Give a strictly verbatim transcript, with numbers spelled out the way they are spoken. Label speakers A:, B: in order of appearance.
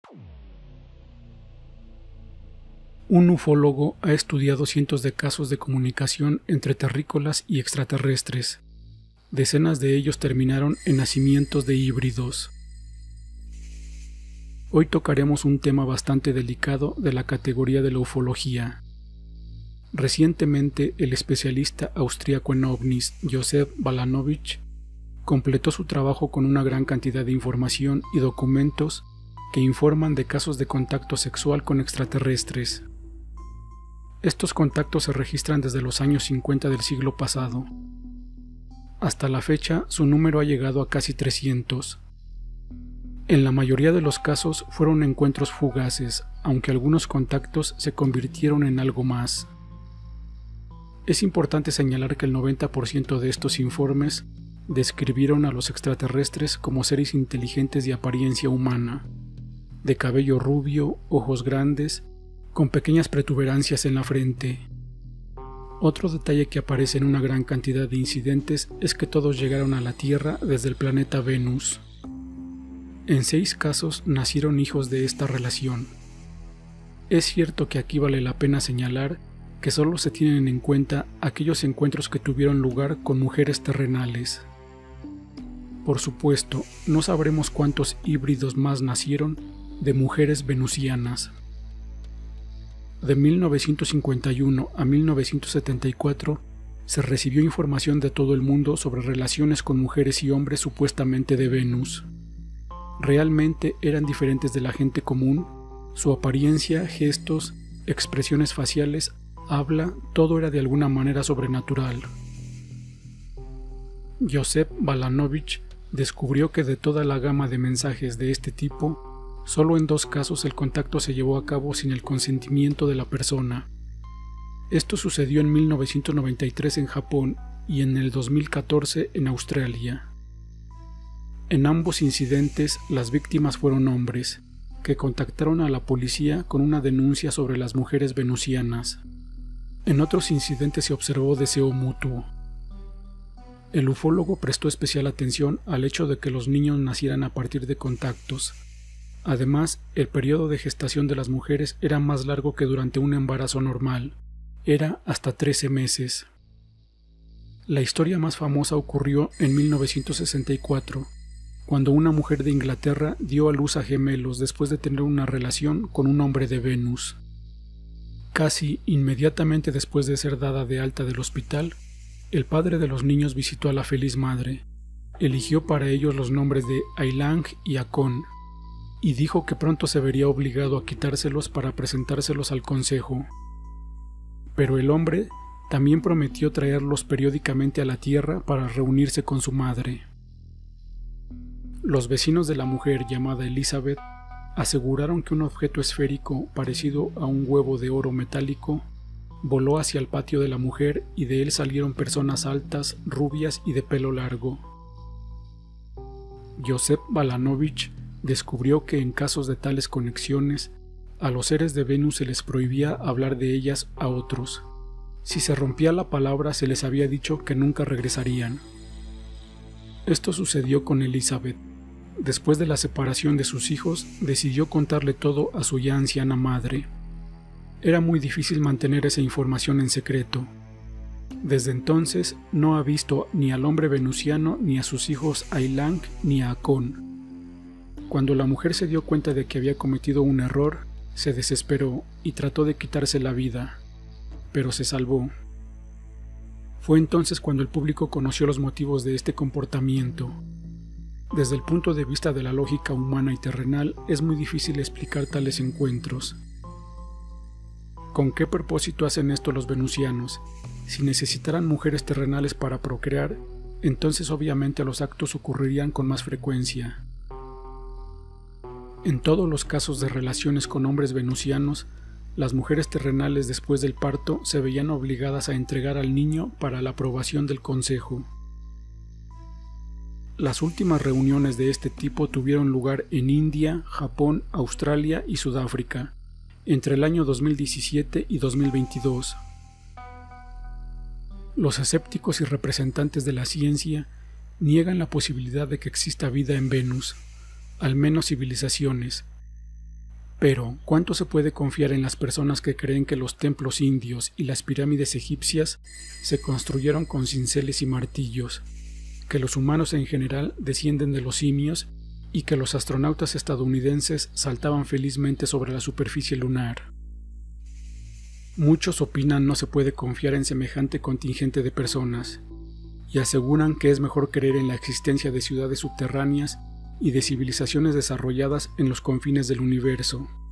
A: Un ufólogo ha estudiado cientos de casos de comunicación entre terrícolas y extraterrestres. Decenas de ellos terminaron en nacimientos de híbridos. Hoy tocaremos un tema bastante delicado de la categoría de la ufología. Recientemente, el especialista austríaco en ovnis, Joseph Balanovich, completó su trabajo con una gran cantidad de información y documentos que informan de casos de contacto sexual con extraterrestres. Estos contactos se registran desde los años cincuenta del siglo pasado. Hasta la fecha, su número ha llegado a casi trescientos. En la mayoría de los casos fueron encuentros fugaces, aunque algunos contactos se convirtieron en algo más. Es importante señalar que el noventa por ciento de estos informes describieron a los extraterrestres como seres inteligentes de apariencia humana, de cabello rubio, ojos grandes, con pequeñas protuberancias en la frente. Otro detalle que aparece en una gran cantidad de incidentes es que todos llegaron a la Tierra desde el planeta Venus. En seis casos nacieron hijos de esta relación. Es cierto que aquí vale la pena señalar que solo se tienen en cuenta aquellos encuentros que tuvieron lugar con mujeres terrenales. Por supuesto, no sabremos cuántos híbridos más nacieron de mujeres venusianas. De mil novecientos cincuenta y uno a mil novecientos setenta y cuatro se recibió información de todo el mundo sobre relaciones con mujeres y hombres supuestamente de Venus. Realmente eran diferentes de la gente común, su apariencia, gestos, expresiones faciales, habla, todo era de alguna manera sobrenatural. Joseph Balanovich descubrió que de toda la gama de mensajes de este tipo, solo en dos casos el contacto se llevó a cabo sin el consentimiento de la persona. Esto sucedió en mil novecientos noventa y tres en Japón y en el dos mil catorce en Australia. En ambos incidentes, las víctimas fueron hombres, que contactaron a la policía con una denuncia sobre las mujeres venusianas. En otros incidentes se observó deseo mutuo. El ufólogo prestó especial atención al hecho de que los niños nacieran a partir de contactos. Además, el periodo de gestación de las mujeres era más largo que durante un embarazo normal. Era hasta trece meses. La historia más famosa ocurrió en mil novecientos sesenta y cuatro, cuando una mujer de Inglaterra dio a luz a gemelos después de tener una relación con un hombre de Venus. Casi inmediatamente después de ser dada de alta del hospital, el padre de los niños visitó a la feliz madre. Eligió para ellos los nombres de Ailang y Akon, y dijo que pronto se vería obligado a quitárselos para presentárselos al consejo. Pero el hombre también prometió traerlos periódicamente a la tierra para reunirse con su madre. Los vecinos de la mujer llamada Elizabeth aseguraron que un objeto esférico parecido a un huevo de oro metálico voló hacia el patio de la mujer y de él salieron personas altas, rubias y de pelo largo. Joseph Balanovich descubrió que en casos de tales conexiones, a los seres de Venus se les prohibía hablar de ellas a otros. Si se rompía la palabra, se les había dicho que nunca regresarían. Esto sucedió con Elizabeth. Después de la separación de sus hijos, decidió contarle todo a su ya anciana madre. Era muy difícil mantener esa información en secreto. Desde entonces, no ha visto ni al hombre venusiano, ni a sus hijos Ailang ni a Akon. Cuando la mujer se dio cuenta de que había cometido un error, se desesperó y trató de quitarse la vida, pero se salvó. Fue entonces cuando el público conoció los motivos de este comportamiento. Desde el punto de vista de la lógica humana y terrenal, es muy difícil explicar tales encuentros. ¿Con qué propósito hacen esto los venusianos? Si necesitaran mujeres terrenales para procrear, entonces obviamente los actos ocurrirían con más frecuencia. En todos los casos de relaciones con hombres venusianos, las mujeres terrenales después del parto se veían obligadas a entregar al niño para la aprobación del consejo. Las últimas reuniones de este tipo tuvieron lugar en India, Japón, Australia y Sudáfrica, entre el año dos mil diecisiete y dos mil veintidós. Los escépticos y representantes de la ciencia niegan la posibilidad de que exista vida en Venus, al menos civilizaciones. Pero, ¿cuánto se puede confiar en las personas que creen que los templos indios y las pirámides egipcias se construyeron con cinceles y martillos, que los humanos en general descienden de los simios y que los astronautas estadounidenses saltaban felizmente sobre la superficie lunar? Muchos opinan no se puede confiar en semejante contingente de personas, y aseguran que es mejor creer en la existencia de ciudades subterráneas y de civilizaciones desarrolladas en los confines del universo.